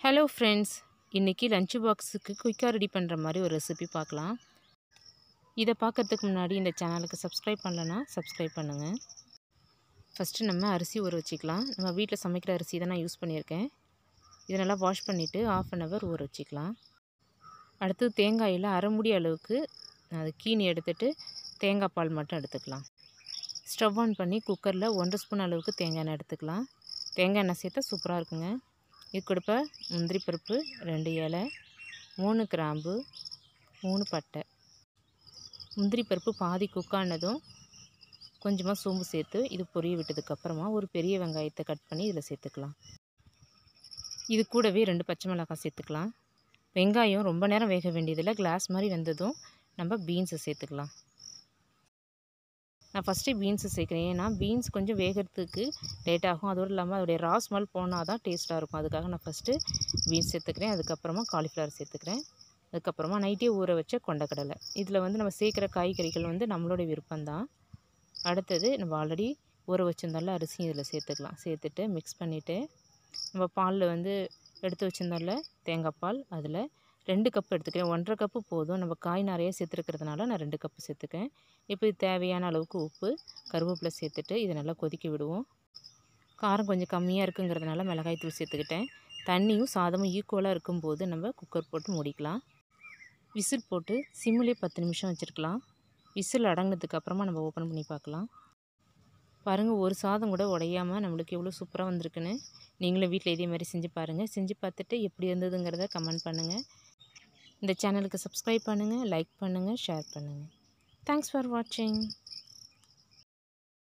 Hello friends, இன்றைக்கி lunch பாக்ஸுக்கு குயிக்காக ரெடி பண்ணுற மாதிரி ஒரு ரெசிபி பார்க்கலாம். இதை பார்க்குறதுக்கு முன்னாடி இந்த சேனலுக்கு சப்ஸ்கிரைப் பண்ணலன்னா சப்ஸ்கிரைப் பண்ணுங்கள். ஃபஸ்ட்டு நம்ம அரிசி ஊற வச்சுக்கலாம். நம்ம வீட்டில் சமைக்கிற அரிசி தான் நான் யூஸ் பண்ணியிருக்கேன். இதை நல்லா வாஷ் பண்ணிவிட்டு 1/2 hour ஊற வச்சுக்கலாம். அடுத்து தேங்காயில் அரை மூடி அளவுக்கு அது கீனி எடுத்துகிட்டு தேங்காய் பால் மட்டும் எடுத்துக்கலாம். ஸ்டவ் ஆன் பண்ணி குக்கரில் 1 ஸ்பூன் அளவுக்கு தேங்காய் எண்ணெய் எடுத்துக்கலாம். தேங்காய் எண்ணெய் சேர்த்தா சூப்பராக இருக்குங்க. இது கொடுப்ப முந்திரி பருப்பு 2 இலை, 3 கிராம்பு, 3 பட்டை. முந்திரி பருப்பு பாதி குக்கானதும் கொஞ்சமாக சோம்பு சேர்த்து இது பொரிய விட்டதுக்கப்புறமா ஒரு பெரிய வெங்காயத்தை கட் பண்ணி இதில் சேர்த்துக்கலாம். இது கூடவே 2 பச்சை மிளகாய் சேர்த்துக்கலாம். வெங்காயம் ரொம்ப நேரம் வேக வேண்டியதில்லை, கிளாஸ் மாதிரி வெந்ததும் நம்ம பீன்ஸை சேர்த்துக்கலாம். நான் ஃபஸ்ட்டு பீன்ஸு சேர்க்குறேன், ஏன்னா பீன்ஸ் கொஞ்சம் வேகிறதுக்கு லேட் ஆகும். அதோடு இல்லாமல் அதோடைய ரா ஸ்மெல் போனால் தான் டேஸ்ட்டாக இருக்கும். அதுக்காக நான் ஃபஸ்ட்டு பீன்ஸ் சேர்த்துக்கிறேன். அதுக்கப்புறமா காலிஃப்ளவர் சேர்த்துக்கிறேன். அதுக்கப்புறமா நைட்டே ஊற வச்ச கொண்டக்கடலை. இதில் நம்ம சேர்க்குற காய்கறிகள் நம்மளோட விருப்பம்தான். அடுத்தது நம்ம ஆல்ரெடி ஊற வச்சுருந்தால அரிசியும் இதில் சேர்த்துக்கலாம். சேர்த்துட்டு மிக்ஸ் பண்ணிவிட்டு நம்ம பாலில் எடுத்து வச்சுருந்தோம்ல தேங்காய் பால், அதில் 2 கப் எடுத்துக்கிறேன். 1.5 கப்பு போதும். நம்ம காய் நிறைய சேர்த்துருக்கிறதுனால நான் 2 கப்பு சேர்த்துக்கேன். இப்போ இது தேவையான அளவுக்கு உப்பு, கருவேப்பிலை சேர்த்துட்டு இதை நல்லா கொதிக்க விடுவோம். காரம் கொஞ்சம் கம்மியாக இருக்குங்கிறதுனால மிளகாய் தூள் சேர்த்துக்கிட்டேன். தண்ணியும் சாதமும் ஈக்குவலாக இருக்கும்போது நம்ம குக்கர் போட்டு மூடிக்கலாம். விசில் போட்டு சிம்மிலே 10 நிமிஷம் வச்சுருக்கலாம். விசில் அடங்கினதுக்கப்புறமா நம்ம ஓப்பன் பண்ணி பார்க்கலாம். பாருங்கள், ஒரு சாதம் கூட உடையாமல் நம்மளுக்கு எவ்வளோ சூப்பராக வந்திருக்குன்னு. நீங்களும் வீட்டில் இதே மாதிரி செஞ்சு பாருங்கள். செஞ்சு பார்த்துட்டு எப்படி இருந்ததுங்கிறத கமெண்ட் பண்ணுங்கள். இந்த சேனலுக்கு சப்ஸ்கிரைப் பண்ணுங்கள், லைக் பண்ணுங்கள், ஷேர் பண்ணுங்கள். தேங்க்ஸ் ஃபார் வாட்சிங்.